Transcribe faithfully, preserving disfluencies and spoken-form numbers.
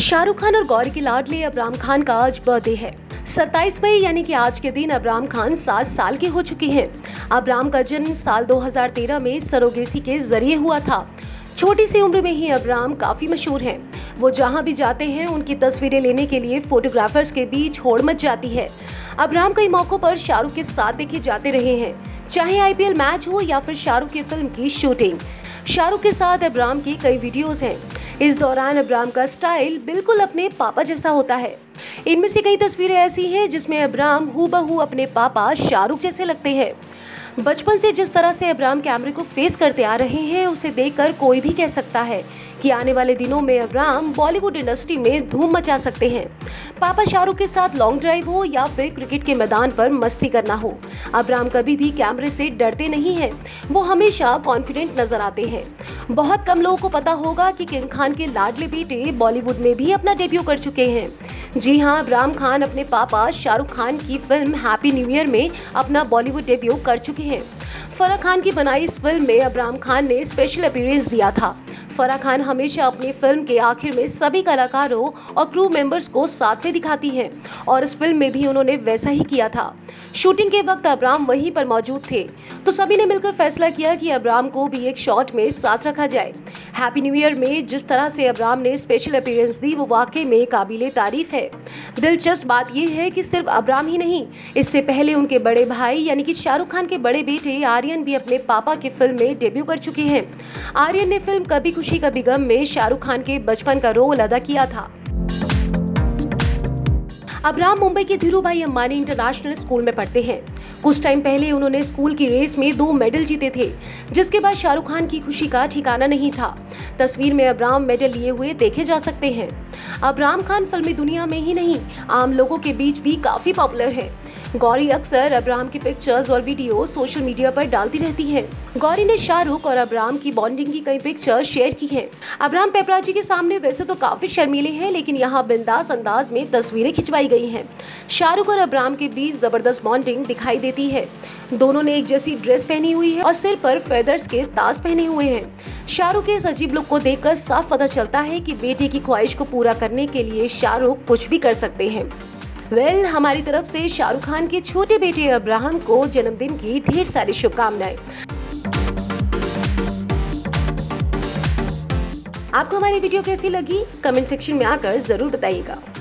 शाहरुख खान और गौरी के लाडले अबराम खान का आज बर्थडे है। सत्ताईस मई यानी कि आज के दिन अबराम खान सात साल के हो चुके हैं। अबराम का जन्म साल दो हज़ार तेरह में सरोगेसी के जरिए हुआ था। छोटी सी उम्र में ही अबराम काफी मशहूर हैं। वो जहां भी जाते हैं उनकी तस्वीरें लेने के लिए फोटोग्राफर्स के बीच होड़ मच जाती है। अबराम कई मौकों पर शाहरुख के साथ देखे जाते रहे हैं, चाहे आई पी एल मैच हो या फिर शाहरुख की फिल्म की शूटिंग। शाहरुख के साथ अबराम की कई वीडियोस हैं। इस दौरान अबराम का स्टाइल बिल्कुल अपने पापा जैसा होता है। इनमें से कई तस्वीरें ऐसी हैं जिसमें अबराम हूबहू अपने पापा शाहरुख जैसे लगते हैं। बचपन से जिस तरह से अबराम कैमरे को फेस करते आ रहे हैं, उसे देखकर कोई भी कह सकता है कि आने वाले दिनों में अबराम बॉलीवुड इंडस्ट्री में धूम मचा सकते हैं। पापा शाहरुख के साथ लॉन्ग ड्राइव हो या फिर क्रिकेट के मैदान पर मस्ती करना हो, अबराम कभी भी कैमरे से डरते नहीं हैं। वो हमेशा कॉन्फिडेंट नजर आते हैं। बहुत कम लोगों को पता होगा कि किंग खान के लाडले बेटे बॉलीवुड में भी अपना डेब्यू कर चुके हैं। जी हाँ, अबराम खान अपने पापा शाहरुख खान की फिल्म हैप्पी न्यू ईयर में अपना बॉलीवुड डेब्यू कर चुके हैं। फराह खान की बनाई इस फिल्म में अबराम खान ने स्पेशल अपीयरेंस दिया था। फराह खान हमेशा अपनी फिल्म के आखिर में सभी कलाकारों और क्रू मेंबर्स को साथ में दिखाती हैं और इस फिल्म में भी उन्होंने वैसा ही किया था। शूटिंग के वक्त अबराम वहीं पर मौजूद थे, तो सभी ने मिलकर फैसला किया कि अबराम को भी एक शॉट में साथ रखा जाए। हैप्पी न्यू ईयर में जिस तरह से अबराम ने स्पेशल अपीयरेंस दी, वो वाकई में काबिले तारीफ है। दिलचस्प बात यह है कि सिर्फ अबराम ही नहीं, इससे पहले उनके बड़े भाई यानी कि शाहरुख खान के बड़े बेटे आर्यन भी अपने पापा की फिल्म में डेब्यू कर चुके हैं। आर्यन ने फिल्म कभी खुशी कभी गम में शाहरुख खान के बचपन का रोल अदा किया था। अबराम मुंबई के धीरूभाई अंबानी इंटरनेशनल स्कूल में पढ़ते हैं। कुछ टाइम पहले उन्होंने स्कूल की रेस में दो मेडल जीते थे, जिसके बाद शाहरुख खान की खुशी का ठिकाना नहीं था। तस्वीर में अबराम मेडल लिए हुए देखे जा सकते हैं। अबराम खान फिल्मी दुनिया में ही नहीं, आम लोगों के बीच भी काफी पॉपुलर है। गौरी अक्सर अबराम की पिक्चर्स और वीडियो सोशल मीडिया पर डालती रहती हैं। गौरी ने शाहरुख और अबराम की बॉन्डिंग की कई पिक्चर्स शेयर की हैं। अबराम पेपराजी के सामने वैसे तो काफी शर्मीले हैं, लेकिन यहाँ बिंदास अंदाज में तस्वीरें खिंचवाई गई हैं। शाहरुख और अबराम के बीच जबरदस्त बॉन्डिंग दिखाई देती है। दोनों ने एक जैसी ड्रेस पहनी हुई है और सिर पर फेदर्स के ताज पहने हुए हैं। शाहरुख के इस अजीब लुक को देखकर साफ पता चलता है कि बेटे की ख्वाहिश को पूरा करने के लिए शाहरुख कुछ भी कर सकते हैं। वेल well, हमारी तरफ से शाहरुख खान के छोटे बेटे अब्राहम को जन्मदिन की ढेर सारी शुभकामनाएं। आपको हमारी वीडियो कैसी लगी, कमेंट सेक्शन में आकर जरूर बताइएगा।